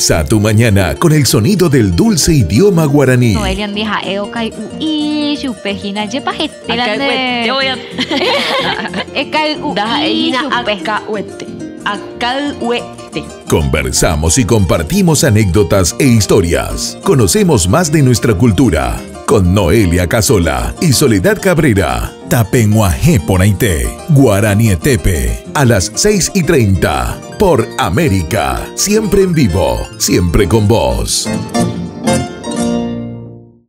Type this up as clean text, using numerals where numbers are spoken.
Endulza tu mañana con el sonido del dulce idioma guaraní. Noelia andija eokai ui chupejina yepa jetelande. Te voy a Ekai ui chupe. Acalhuete. Conversamos y compartimos anécdotas e historias. Conocemos más de nuestra cultura con Noelia Casola y Soledad Cabrera. Tapenguaje Ponaité, Guaranietepe, a las 6:30 por América. Siempre en vivo, siempre con vos.